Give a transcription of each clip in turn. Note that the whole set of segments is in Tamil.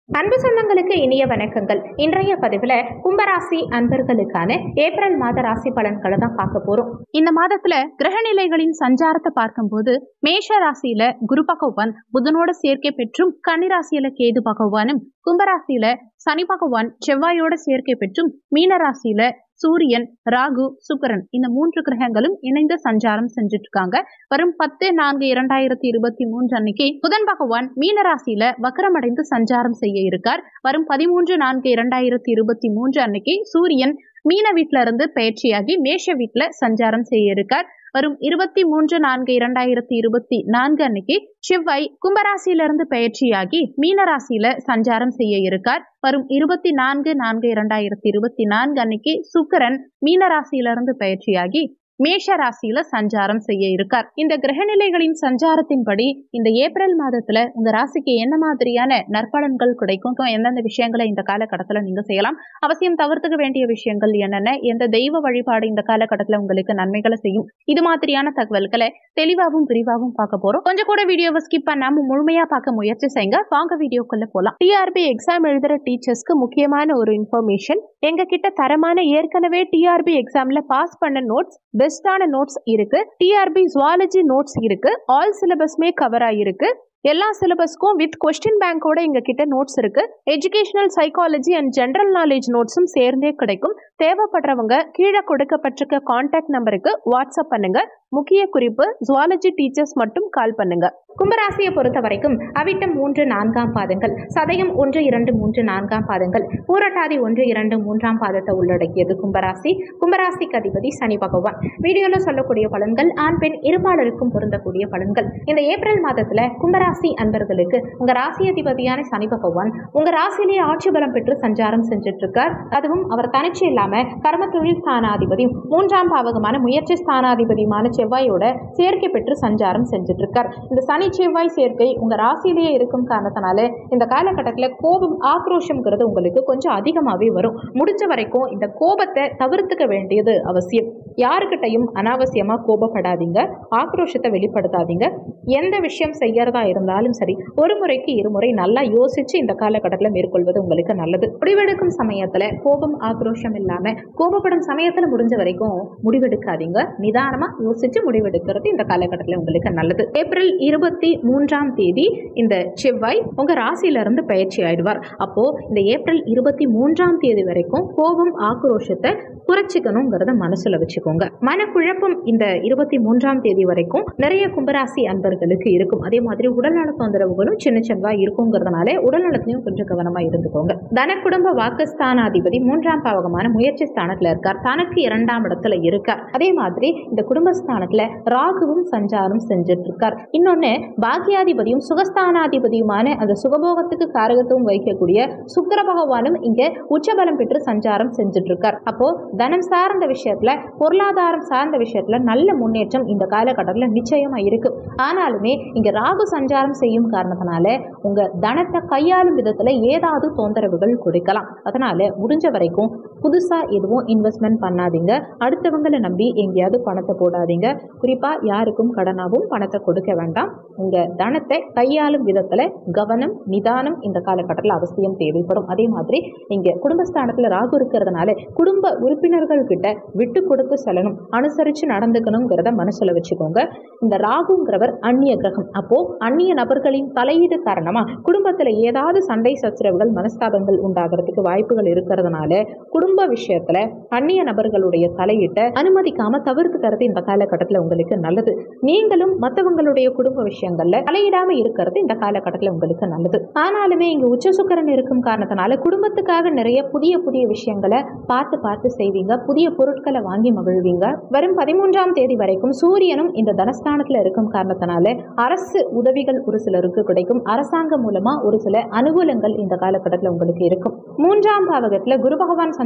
அன்பு சொந்தங்களுக்கு இனிய வணக்கங்கள். இன்றைய பதிவுல கும்பராசி அன்பர்களுக்கான ஏப்ரல் மாத ராசி பலன்களை தான் பார்க்க போறோம். இந்த மாதத்துல கிரகநிலைகளின் சஞ்சாரத்தை பார்க்கும்போது மேஷ ராசியில குரு பகவான் புதனோட சேர்க்கை பெற்றும், கன்னிராசியில கேது பகவானும், கும்பராசியில சனி பகவான் செவ்வாயோட சேர்க்கை பெற்றும், மீன ராசியில சூரியன், ராகு, சுக்கிரன் இந்த 3 கிரகங்களும் இணைந்து சஞ்சாரம் செஞ்சுட்டு இருக்காங்க. வரும் 10/4/2023 அன்னைக்கு புதன் பகவான் மீன ராசியில வக்ரமடைந்து சஞ்சாரம் செய்ய இருக்கார். வரும் 13/4/2023 அன்னைக்கு சூரியன் மீன வீட்டுல இருந்து பயிற்சியாகி மேஷ வீட்டுல சஞ்சாரம் செய்ய இருக்கார். வரும் 23/4/2024 அன்னைக்கு செவ்வாய் கும்பராசியிலிருந்து பயிற்சியாகி மீனராசியில சஞ்சாரம் செய்ய இருக்கார். வரும் 24/4/2024 அன்னைக்கு சுக்கிரன் மீனராசியிலிருந்து பயிற்சியாகி மேஷ ராசியில சஞ்சாரம் செய்ய இருக்கார். இந்த கிரகநிலைகளின் சஞ்சாரத்தின்படி இந்த ஏப்ரல் மாதத்துல உங்க ராசிக்கு என்ன மாதிரியான நற்பலன்கள் கிடைக்கும், எந்தெந்த விஷயங்களை இந்த காலகட்டத்துல நீங்க செய்யலாம், அவசியம் தவிர்த்துக்க வேண்டிய விஷயங்கள் என்னென்ன, எந்த தெய்வ வழிபாடு இந்த காலகட்டத்துல உங்களுக்கு நன்மைகளை செய்யும், இது மாதிரியான தகவல்களை தெளிவாகவும் விரிவாகவும் பார்க்க போறோம். கொஞ்சம் கூட வீடியோவை ஸ்கிப் பண்ணாம முழுமையா பார்க்க முயற்சி செய்யுங்க. வாங்க வீடியோக்குள்ள போலாம். டிஆர்பி எக்ஸாம் எழுதுற டீச்சர்ஸ்க்கு முக்கியமான ஒரு இன்ஃபர்மேஷன். எங்க கிட்ட தரமான ஏற்கனவே டிஆர்பி எக்ஸாம்ல பாஸ் பண்ண நோட்ஸ், பெஸ்டான நோட்ஸ் இருக்கு. டிஆர்பி ஜுவாலஜி நோட்ஸ் இருக்கு. ஆல் சிலபஸ்மே கவர் ஆயிருக்கு. எல்லா சிலபஸ்க்கும் வித் கொஸ்டின் பேங்கோட எங்க கிட்ட நோட்ஸ் இருக்கு. Educational psychology and general knowledge நோட்ஸும் சேர்ந்தே கிடைக்கும். தேவைப்படுறவங்க கீழே கொடுக்கப்பட்டிருக்க கான்டாக்ட் நம்பருக்கு வாட்ஸ்அப் பண்ணுங்க. முக்கிய குறிப்பு, ஜுவாலஜி டீச்சர்ஸ் மட்டும் கால் பண்ணுங்க. கும்பராசியை பொறுத்த வரைக்கும் அவிட்டம் 3, 4ஆம் பாதங்கள், சதயம் 1, 2, 3, 4ஆம் பாதங்கள், பூரட்டாதி 1, 2, 3ஆம் பாதத்தை உள்ளடக்கியது கும்பராசி. கும்பராசிக்கு அதிபதி சனி பகவான். வீடியோல சொல்லக்கூடிய பலன்கள் ஆண் பெண் இருபாலருக்கும் பொருந்தக்கூடிய பலன்கள். இந்த ஏப்ரல் மாதத்துல கும்பராசி அன்பர்களுக்கு உங்க ராசி அதிபதியான சனி பகவான் உங்க ராசியிலேயே ஆட்சி பலம் பெற்று சஞ்சாரம் செஞ்சுட்டு இருக்கார். அதுவும் அவர் தனிச்சு இல்லாம கர்ம தொழில் ஸ்தானாதிபதியும் 3ஆம் பாவகமான முயற்சி ஸ்தானாதிபதியுமான செவ்வாயோட சேர்க்கை பெற்று சஞ்சாரம் செஞ்சுட்டு இருக்கார். இந்த சனி செவ்வாய் சேர்க்கை உங்க ராசியிலேயே இருக்கும் காரணத்தினால இந்த காலகட்டத்தில் கோபம், ஆக்ரோஷம்ங்கிறது உங்களுக்கு கொஞ்சம் அதிகமாகவே வரும். முடிஞ்ச வரைக்கும் இந்த கோபத்தை தவிர்த்துக்க வேண்டியது அவசியம். யாருக்கிட்டையும் அனாவசியமா கோபப்படாதீங்க, ஆக்ரோஷத்தை வெளிப்படுத்தாதீங்க. எந்த விஷயம் செய்யறதா இருந்தாலும் சரி, ஒரு முறைக்கு இருமுறை நல்லா யோசிச்சு இந்த காலகட்டத்தில் மேற்கொள்வது உங்களுக்கு நல்லது. முடிவெடுக்கும் சமயத்துல கோபம், ஆக்ரோஷம் இல்லாம கோபப்படும் சமயத்துல முடிஞ்ச வரைக்கும் முடிவெடுக்காதீங்க. நிதானமா யோசிச்சு முடிவெடுக்கிறது இந்த காலகட்டத்தில் உங்களுக்கு நல்லது. ஏப்ரல் 23ஆம் தேதி இந்த செவ்வாய் உங்க ராசியில இருந்து பயிற்சி ஆயிடுவார். அப்போ இந்த ஏப்ரல் 23ஆம் தேதி வரைக்கும் கோபம், ஆக்ரோஷத்தை குறைச்சிக்கணுங்கிறத மனசுல வச்சுக்கோங்க. மனக்குழப்பம் இந்த 23ஆம் தேதி வரைக்கும் நிறைய கும்பராசி அன்பர்களுக்கு இருக்கும். அதே மாதிரி உடல்நல தொந்தரவுகளும் சின்ன சின்னதா இருக்குங்கிறதுனால உடல்நலத்திலையும் கொஞ்சம் கவனமா இருந்துக்கோங்க. தன குடும்ப வாக்குஸ்தானாதிபதி 3ஆம் பாவகமான முயற்சி ஸ்தானத்துல இருக்கார். தனக்கு 2ஆம் இடத்துல இருக்கார். அதே மாதிரி இந்த குடும்பஸ்தானத்துல ராகுவும் சஞ்சாரம் செஞ்சுட்டு இருக்கார். இன்னொன்னு, பாக்கியாதிபதியும் சுகஸ்தானாதிபதியுமான அந்த சுகபோகத்துக்கு காரகத்துவம் வைக்கக்கூடிய சுக்கிர பகவானும் இங்க உச்சபலம் பெற்று சஞ்சாரம் செஞ்சுட்டு இருக்கார். அப்போ தனம் சார்ந்த விஷயத்துல, பொருளாதாரம் சார்ந்த விஷயத்துல நல்ல முன்னேற்றம் இந்த காலகட்டத்தில் நிச்சயமா இருக்கு. ஆனாலுமே இங்க ராகு சஞ்சாரம் செய்யும் காரணத்தினால உங்க தனத்தை கையாளும் விதத்துல ஏதாவது தொந்தரவுகள் கொடுக்கலாம். அதனால முடிஞ்ச வரைக்கும் புதுசா எதுவும் இன்வெஸ்ட்மெண்ட் பண்ணாதீங்க. அடுத்தவங்களை நம்பி எங்கேயாவது பணத்தை போடாதீங்க. குறிப்பா யாருக்கும் கடனாகவும் பணத்தை கொடுக்க வேண்டாம். உங்க தனத்தை கையாளும் விதத்துல கவனம், நிதானம் இந்த காலகட்டத்தில் அவசியம் தேவைப்படும். அதே மாதிரி இங்க குடும்பஸ்தானத்துல ராகு இருக்கிறதுனால குடும்ப உறுப்பினர்கள் கிட்ட விட்டு கொடுத்து செல்லணும், அனுசரிச்சு நடந்துக்கணுங்கிறத மனசுல வச்சுக்கோங்க. இந்த ராகுங்கிறவர் அந்நிய கிரகம். அப்போ அந்நிய நபர்களின் தலையீடு காரணமா குடும்பத்துல ஏதாவது சண்டை சச்சரவுகள், மனஸ்தாபங்கள் உண்டாகிறதுக்கு வாய்ப்புகள் இருக்கிறதுனால குடும்ப விஷயத்துல அந்நிய நபர்களுடைய தலையீட்டை அனுமதிக்காம தவிர்த்துக்கிறது இந்த காலகட்டத்தில் உங்களுக்கு நல்லது. நீங்களும் மற்றவங்களுடைய குடும்ப விஷயங்கள்ல தலையிடாம இருக்கிறது இந்த காலகட்டத்தில் உங்களுக்கு நல்லது. ஆனாலுமே இங்க உச்ச சுக்கிரன் இருக்கும் காரணத்தினால குடும்பத்துக்காக நிறைய புதிய புதிய விஷயங்களை பார்த்து செய்வீங்க. புதிய பொருட்களை வாங்கி மகிழ்வீங்க. வரும் 13ஆம் தேதி வரைக்கும் சூரியனும் இந்த தனஸ்தானத்துல இருக்கும் காரணத்தினால அரசு உதவிகள் ஒரு சிலருக்கு கிடைக்கும். அரசாங்கம் மூலமா ஒரு சில அனுகூலங்கள் இந்த காலகட்டத்தில் உங்களுக்கு இருக்கும். 3ஆம் பாவகத்துல குரு பகவான் சஞ்சாரம்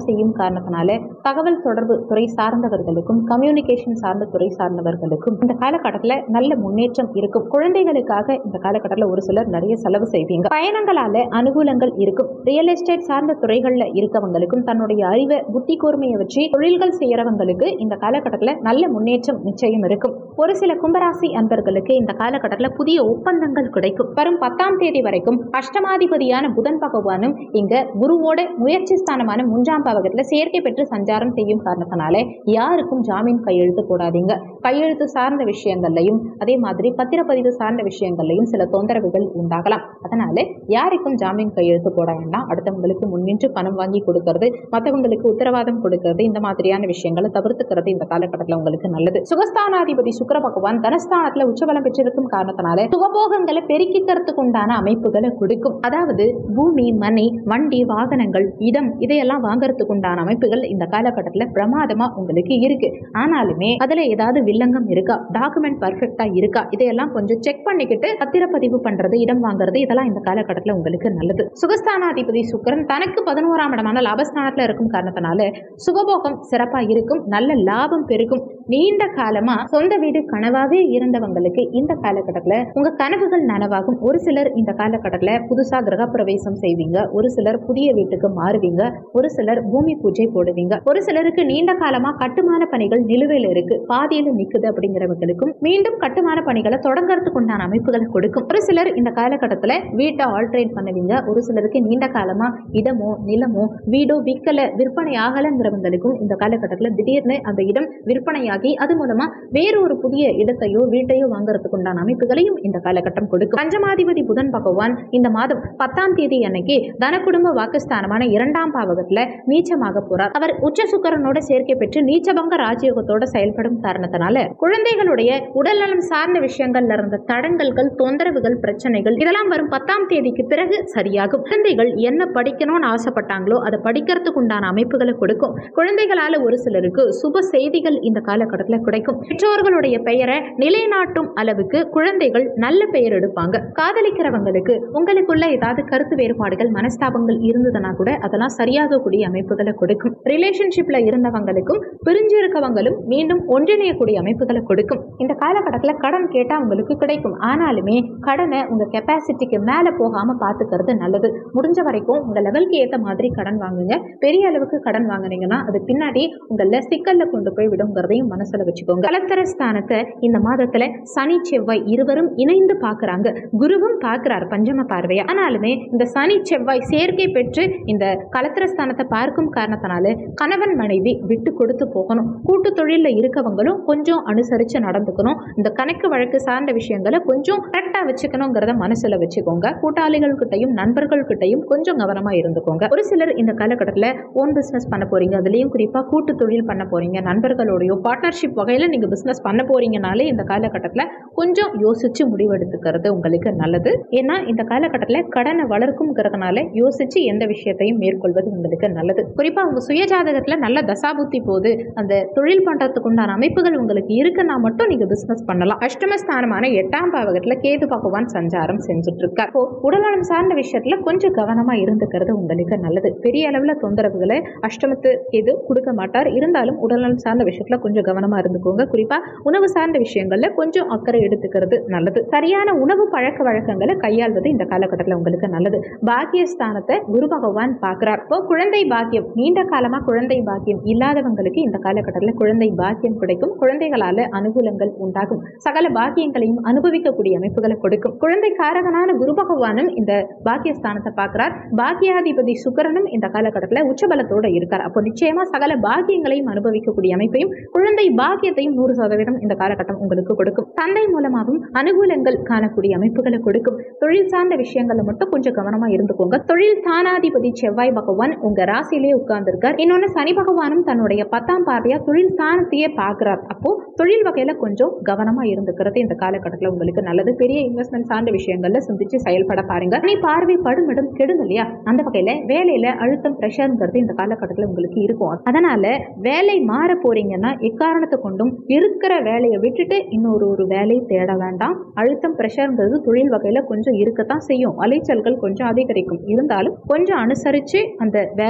செய்யும் காரணத்தினால தகவல் தொடர்பு துறை சார்ந்தவர்களுக்கும் கம்யூனிகேஷன் சார்ந்த துறை சார்ந்தவர்களுக்கும் இந்த காலகட்டத்தில் நல்ல முன்னேற்றம் இருக்கும். குழந்தைகளுக்காக இந்த காலகட்டத்தில் ஒரு சிலர் நிறைய செலவு செய்வீங்க. பயணங்களால அனுகூலங்கள் இருக்கும். ரியல் எஸ்டேட் சார்ந்த துறைகள்ல இருக்கவங்களுக்கும் தன்னுடைய அறிவை புத்தி கூர்மையை வச்சு தொழில்கள் செய்யறவங்களுக்கு இந்த காலகட்டத்தில் நல்ல முன்னேற்றம் நிச்சயம் இருக்கும். ஒரு சில கும்பராசி அன்பர்களுக்கு இந்த காலகட்டத்தில் புதிய ஒப்பந்தங்கள் கிடைக்கும். வரும் 10ஆம் தேதி வரைக்கும் அஷ்டமாதிபதியான புதன் பகவானும் இங்க குருவோட முயற்சி ஸ்தானமான 3ஆம் பாவகத்துல சேர்க்கை பெற்று சஞ்சாரம் செய்யும் காரணத்தினால யாருக்கும் ஜாமீன் கையெழுத்து போடாதீங்க. கையெழுத்து சார்ந்த விஷயங்கள்லையும் அதே மாதிரி பத்திரப்பதிவு சார்ந்த விஷயங்கள்லையும் சில தொந்தரவுகள் உண்டாகலாம். அதனால யாருக்கும் ஜாமீன் கையெழுத்து போட வேண்டாம். அடுத்தவங்களுக்கு முன்னின்று பணம் வாங்கி கொடுக்கறது, மற்றவங்களுக்கு உத்தரவாதம் கொடுக்கறது, இந்த மாதிரியான விஷயங்களை தவிர்த்துக்கிறது இந்த காலகட்டத்தில் உங்களுக்கு நல்லது. சுகஸ்தானாதிபதி சுக்கிர பகவான் தனஸ்தானத்துல உச்சபலம் பெற்றிருக்கும் காரணத்தினால சுகபோகங்களை பெருக்கிக்கிறதுக்கு உண்டான அமைப்புகளை கொடுக்கும். அதாவது பூமி, மனை, வண்டி, வாகனங்கள், இடம் இதையெல்லாம் வாங்கறதுக்கு உண்டான அமைப்புகள் இந்த காலகட்டத்தில் பிரமாதமா உங்களுக்கு இருக்கு. ஆனாலுமே அதுல ஏதாவது வில்லங்கம் இருக்கா, டாக்குமெண்ட் பர்ஃபெக்டா இருக்கா, இதையெல்லாம் கொஞ்சம் செக் பண்ணிக்கிட்டு பத்திரப்பதிவு பண்றது, இடம் வாங்குறது, இதெல்லாம் இந்த காலகட்டத்தில் உங்களுக்கு நல்லது. சுகஸ்தானாதிபதி சுக்கிரன் தனக்கு 11ஆம் இடமான லாபஸ்தானத்துல இருக்கும் காரணத்தினால சுகபோகம் சிறப்பா இருக்கும். நல்ல லாபம் பெருகும். நீண்ட காலமா சொந்த வீடு கனவாவே இருந்தவங்களுக்கு இந்த காலகட்டத்தில் உங்க கனவுகள் நனவாகும். ஒரு சிலர் இந்த காலகட்டத்தில் புதுசா கிரக பிரவேசம் செய்வீங்க. ஒரு சிலர் புதிய வீட்டுக்கு மாறுவீங்க. ஒரு சிலர் பூமி பூஜை போடுவீங்க. ஒரு சிலருக்கு நீண்ட காலமா கட்டுமான பணிகள் நிலுவையில் இருக்கு, பாதியில நிக்குது அப்படிங்கிறவங்களுக்கும் மீண்டும் கட்டுமான பணிகளை தொடங்கறதுக்கு உண்டான அமைப்புகளை கொடுக்கும். ஒரு சிலர் இந்த காலகட்டத்தில் வீட்டை ஆல்ட்ரேட் பண்ணுவீங்க. ஒரு சிலருக்கு நீண்ட காலமா இடமோ நிலமோ வீடோ விற்கல, விற்பனை ஆகலங்கிறவங்களுக்கும் இந்த காலகட்டத்தில் திடீர்னு அந்த இடம் விற்பனையாகி அது மூலமா வேறொரு புதிய இடத்தையோ வீட்டையோ வாங்குறதுக்கு உண்டான அமைப்புகளையும் இந்த காலகட்டம் கொடுக்கும். பஞ்சமாதிபதி புதன் பகவான் இந்த மாதம் 10ஆம் தேதி அன்னைக்கு தன குடும்ப வாக்குஸ்தானமான 2ஆம் பாவகத்துல நீச்சமாக போறார். அவர் உச்ச சுக்கிரனோட சேர்க்கை பெற்று நீச்சபங்க ராஜயோகத்தோட செயல்படும் காரணத்தினால குழந்தைகளுடைய உடல்நலம் சார்ந்த விஷயங்கள்ல இருந்த தடங்கல்கள், தொந்தரவுகள், பிரச்சனைகள் இதெல்லாம் வரும் 10ஆம் தேதிக்கு பிறகு சரியாகும். குழந்தைகள் என்ன படிக்கணும்னு ஆசைப்பட்டாங்களோ அதை படிக்கிறதுக்கு உண்டான அமைப்புகளை கொடுக்கும். குழந்தைகளால ஒரு சிலருக்கு சுப செய்திகள் இந்த காலகட்டத்தில் கிடைக்கும். பெற்றோர்களுடைய பெயரை நிலைநாட்டும் அளவுக்கு குழந்தைகள் நல்ல பெயர் எடுப்பாங்க. காதலிக்கிறவங்களுக்கு உங்களுக்குள்ள ஏதாவது கருத்து வேறுபாடுகள், மனஸ்தாபங்கள் இருந்ததுன்னா கூட அதெல்லாம் சரியாகக்கூடிய அமைப்புகளை கொடுக்கும். ரிலேஷன்ஷிப்ல இருந்தவங்களுக்கும் பிரிஞ்சு இருக்கவங்களும் மீண்டும் ஒன்றிணையக்கூடிய அமைப்புகளை கொடுக்கும். இந்த காலகட்டத்தில் கடன் கேட்டா உங்களுக்கு கிடைக்கும். ஆனாலுமே கடனை உங்க கெப்பாசிட்டிக்கு மேல போகாம பாத்துக்கிறது நல்லது. முடிஞ்ச வரைக்கும் உங்க லெவலுக்கு ஏத்த மாதிரி கடன் வாங்குங்க. பெரிய அளவுக்கு கடன் வாங்குனீங்கன்னா அது பின்னாடி உங்கள சிக்கல்ல கொண்டு போய் விடுங்கிறதையும் மனசுல வச்சுக்கோங்க. கலத்தர ஸ்தானத்தை இந்த மாதத்துல சனி செவ்வாய் இருவரும் இணைந்து பாக்குறாங்க. குருவும் பார்க்கிறார் பஞ்சம பார்வையா. ஆனாலுமே இந்த சனி செவ்வாய் சேர்க்கை பெற்று இந்த கலத்திர ஸ்தானத்தை பார்க்கும் காரணத்தினால கணவன் மனைவி விட்டு கொடுத்து போகணும். கூட்டு தொழில இருக்கவங்களும் கொஞ்சம் அனுசரிச்சு நடந்துக்கணும். இந்த கணக்கு வழக்கு சார்ந்த விஷயங்களை கொஞ்சம் கரெக்டா வச்சுக்கணுங்கிறத மனசுல வச்சுக்கோங்க. கூட்டாளிகள் கிட்டையும் நண்பர்கள் கிட்டையும் கொஞ்சம் கவனமா இருந்துக்கோங்க. ஒரு சிலர் இந்த காலகட்டத்தில் ஓன் பிசினஸ் பண்ண போறீங்க, அதுலயும் குறிப்பா கூட்டு தொழில் பண்ண போறீங்க, நண்பர்களோடய பார்ட்னர்ஷிப் வகையில நீங்க பிசினஸ் பண்ண போறீங்கனாலே இந்த காலகட்டத்தில் கொஞ்சம் யோசிச்சு முடிவெடுத்துக்கிறது உங்களுக்கு நல்லது. ஏன்னா இந்த காலகட்டத்தில் கடனை வளர்க்கும்ங்கிறதுனால யோசிச்சு எந்த விஷயத்தையும் மேற்கொள்வது உங்களுக்கு நல்லது. குறிப்பா உங்க சுயஜாதகத்துல நல்ல தசாபுத்தி போது அந்த தொழில் பண்றதுக்கு உண்டான அமைப்புகள் உங்களுக்கு இருக்குன்னா மட்டும் நீங்க பிசினஸ் பண்ணலாம். அஷ்டமஸ்தானமான 8ஆம் பாவகத்துல கேது பகவான் சஞ்சாரம் செஞ்சுட்டு இருக்கார். உடல்நலம் சார்ந்த விஷயத்துல கொஞ்சம் கவனமா இருந்துக்கிறது உங்களுக்கு நல்லது. பெரிய அளவுல தொந்தரவுகளை அஷ்டமத்து கேது கொடுக்க மாட்டார். இருந்தாலும் உடல்நலம் சார்ந்த விஷயத்துல கொஞ்சம் கவனமா இருந்துக்கோங்க. குறிப்பா உணவு சார்ந்த விஷயங்கள்ல கொஞ்சம் அக்கறை எடுத்துக்கிறது நல்லது. சரியான உணவு பழக்க வழக்கங்களை கையாள்வது இந்த காலகட்டத்தில் உங்களுக்கு நல்லது. பாக்கியஸ்தானத்தை குரு பகவான் பார்க்கிறார். குழந்தை பாக்கியம், நீண்ட காலமா குழந்தை பாக்கியம் இல்லாதவங்களுக்கு இந்த காலகட்டத்தில் குழந்தை பாக்கியம் கிடைக்கும். குழந்தைகளால அனுகூலங்கள் உண்டாகும். சகல பாக்கியங்களையும் அனுபவிக்கக்கூடிய அமைப்புகளை கொடுக்கும். குழந்தை காரகனான குரு பகவானும் இந்த பாக்கியஸ்தானத்தை பார்க்கிறார். பாக்கியாதிபதி சுக்கிரனும் இந்த காலகட்டத்தில் உச்சபலத்தோட இருக்கார். அப்போ நிச்சயமா சகல பாக்கியங்களையும் அனுபவிக்கக்கூடிய அமைப்பையும் குழந்தை பாக்கியத்தையும் 100% இந்த காலகட்டம் உங்களுக்கு கொடுக்கும். தந்தை மூலமாகவும் அனுகூலங்கள் காணக்கூடிய அமைப்புகளை கொடுக்கும். தொழில் சார்ந்த விஷயங்கள்ல மட்டும் கொஞ்சம் கவனமா இருந்துக்கோங்க. தொழில் ஸ்தானாதிபதி செவ்வாய் பகவான் உங்க ராசியிலே உட்கார்ந்துருக்கார். இன்னொன்னு சனி பகவானும் தன்னுடைய 10ஆம் பார்வையா தொழில் ஸ்தானத்தையே பார்க்கிறார். அப்போ தொழில் வகையில கொஞ்சம் கவனமா இருந்துக்கிறது இந்த காலகட்டத்தில் உங்களுக்கு நல்லது. பெரிய இன்வெஸ்ட்மெண்ட் சார்ந்த விஷயங்கள்ல சிந்திச்சு செயல்பட பாருங்க. சனி பார்வை படுமிடம் கெடும் இல்லையா, அந்த வகையில வேலையில அழுத்தம் பிரஷர்ங்கிறது இந்த காலகட்டத்தில் உங்களுக்கு இருக்கும். அதனால வேலை மாற போறீங்கன்னா எக்காரணத்தை கொண்டும் இருக்கிற வேலையை விட்டுட்டு இன்னொரு வேலையை தேட வேண்டாம். அழுத்தம் பிரஷர்ங்கிறது தொழில் வகையில கொஞ்சம் இருக்கத்தான் செய்யும். அலைச்சல்கள் கொஞ்சம் அதிகரிக்கும். இருந்தாலும் கொஞ்சம் அனுசரிச்சு அந்த வேலையை பார்க்க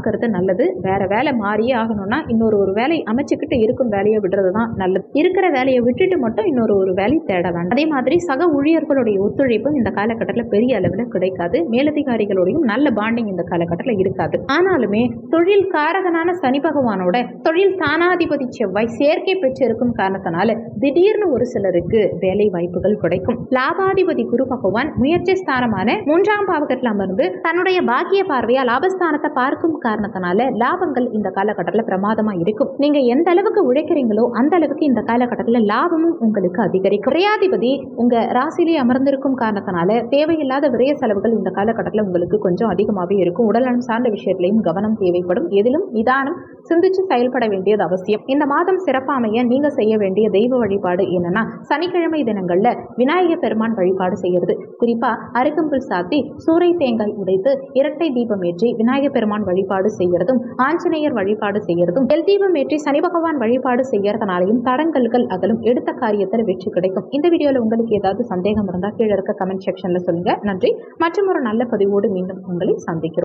பார்க்கறது நல்லது. வேற வேலை மாறியே ஆகணும்னா இன்னொரு வேலை அமைச்சுக்கிட்டு இருக்கும் வேலையை விடுறது தான் நல்லது. இருக்கிற வேலையை விட்டுட்டு மட்டும் இன்னொரு வேலை தேட வேண்டாம். அதே மாதிரி சக ஊழியர்களுடைய ஒத்துழைப்பும் இந்த காலகட்டத்தில் பெரிய அளவில் கிடைக்காது. மேலதிகாரிகளோடையும் நல்ல பாண்டிங் இந்த காலகட்டத்தில் இருக்காது. ஆனாலுமே தொழில் காரகனான சனி பகவானோட தொழில் தானாதிபதி செவ்வாய் சேர்க்கை பெற்றிருக்கும் காரணத்தினால திடீர்னு ஒரு சிலருக்கு வேலை வாய்ப்புகள் கிடைக்கும். லாபாதிபதி குரு பகவான் முயற்சி ஸ்தானமான 3ஆம் பாவகத்தில் அமர்ந்து தன்னுடைய பாக்கிய பார்வையா லாபஸ்தானத்தை பார்க்கும் காரணத்தினால லாபங்கள் இந்த காலகட்டத்தில் பிரமாதமா இருக்கும். நீங்க எந்த அளவுக்கு உழைக்கிறீங்களோ அந்த அளவுக்கு இந்த காலகட்டத்தில் லாபமும் உங்களுக்கு அதிகரிக்கும். விரையாதிபதி உங்க ராசியிலே அமர்ந்திருக்கும் காரணத்தினால தேவையில்லாத விரைய செலவுகள் இந்த காலகட்டத்தில் உங்களுக்கு கொஞ்சம் அதிகமாகவே இருக்கும். உடல்நலம் சார்ந்த விஷயத்திலையும் கவனம் தேவைப்படும். எதிலும் நிதானம் சிந்திச்சு செயல்பட வேண்டியது அவசியம். இந்த மாதம் சிறப்பாமைய நீங்க செய்ய வேண்டிய தெய்வ வழிபாடு என்னன்னா, சனிக்கிழமை தினங்கள்ல விநாயகர் பெருமான் வழிபாடு செய்யறது. குறிப்பா அருகம்புல் சாத்தி சூறை தேங்காய் உடைத்து இரட்டை தீபம் ஏற்றி விநாயகர் பெருமான் வழிபாடு செய்யறதும், ஆஞ்சநேயர் வழிபாடு செய்யறதும், எல் தீபம் ஏற்றி சனி பகவான் வழிபாடு செய்யறதுனாலையும் தடங்கல்கள் அகலும். எடுத்த காரியத்தில் வெற்றி கிடைக்கும். இந்த வீடியோல உங்களுக்கு ஏதாவது சந்தேகம் இருந்தா கீழே இருக்க கமெண்ட் செக்ஷன்ல சொல்லுங்க. நன்றி. மற்றும் ஒரு நல்ல பதிவோடு மீண்டும் உங்களை சந்திக்கிறோம்.